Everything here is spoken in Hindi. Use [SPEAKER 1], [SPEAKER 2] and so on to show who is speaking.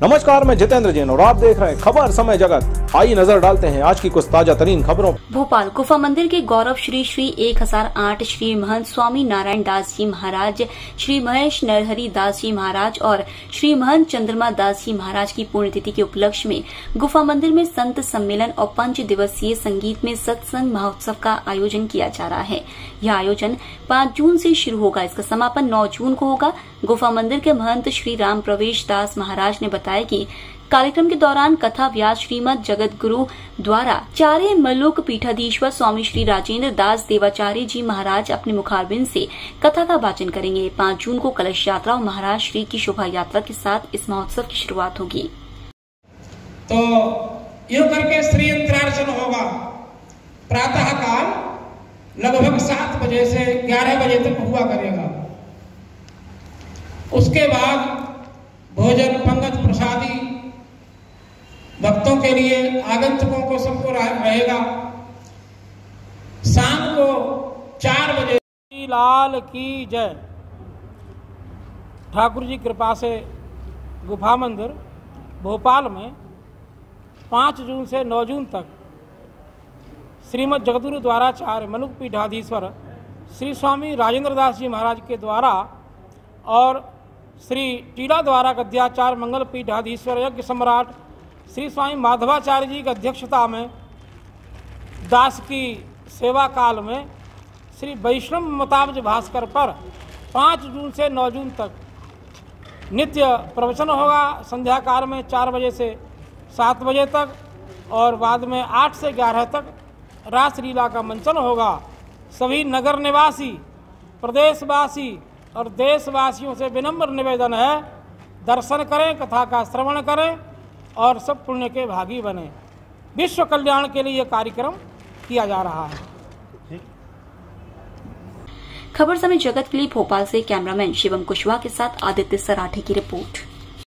[SPEAKER 1] नमस्कार, मैं जितेंद्र जैन और आप देख रहे हैं खबर समय जगत। आइए नजर डालते हैं आज की कुछ ताजा तरीन खबरों।
[SPEAKER 2] भोपाल गुफा मंदिर के गौरव श्री 1008 श्री महंत स्वामी नारायण दास जी महाराज, श्री महेश नरहरि दास जी महाराज और श्री महंत चंद्रमा दास जी महाराज की पुण्यतिथि के उपलक्ष्य में गुफा मंदिर में संत सम्मेलन और 5 दिवसीय संगीत में सत्संग महोत्सव का आयोजन किया जा रहा है। यह आयोजन 5 जून से शुरू होगा। इसका समापन 9 जून को होगा। गुफा मंदिर के महंत श्री राम प्रवेश दास महाराज ने बताया कि कार्यक्रम के दौरान कथा व्यास श्रीमद जगत गुरु द्वारा चारे मल्लुक पीठाधीश्वर स्वामी श्री राजेंद्र दास देवाचार्य जी महाराज अपने मुखारबिंद से कथा का वाचन करेंगे। 5 जून को कलश यात्रा और महाराज श्री की शोभा यात्रा के साथ इस महोत्सव की शुरुआत होगी।
[SPEAKER 3] तो यूं करके श्री यंत्रार्चन होगा। प्रातः काल लगभग 7 बजे से 11 बजे तक हुआ करेगा। उसके बाद भोजन पंगत प्रसादी भक्तों के लिए, आगंतुकों को सबको रहेगा। शाम को 4 बजे लाल की जय। ठाकुर जी कृपा से गुफा मंदिर भोपाल में 5 जून से 9 जून तक श्रीमद जगतगुरु द्वाराचार्य मल्लुक पीठाधीश्वर श्री स्वामी राजेंद्र दास जी महाराज के द्वारा और श्री टीला द्वारा गद्याचार्य मंगल पीठाधीश्वर यज्ञ सम्राट श्री स्वामी माधवाचार्य जी की अध्यक्षता में दास की सेवा काल में श्री वैष्णव मताब्ज भास्कर पर 5 जून से 9 जून तक नित्य प्रवचन होगा। संध्या काल में 4 बजे से 7 बजे तक और बाद में 8 से 11 तक रासलीला का मंचन होगा। सभी नगर निवासी, प्रदेशवासी और देशवासियों से विनम्र निवेदन है, दर्शन करें, कथा का श्रवण करें और सब पुण्य के भागी बने। विश्व कल्याण के लिए यह कार्यक्रम किया जा रहा है।
[SPEAKER 2] खबर समय जगत के लिए भोपाल से कैमरामैन शिवम कुशवाहा के साथ आदित्य सराठे की रिपोर्ट।